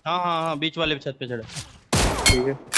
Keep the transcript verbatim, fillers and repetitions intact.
हाँ हाँ हाँ, बीच वाले छत पे चढ़े। ठीक है।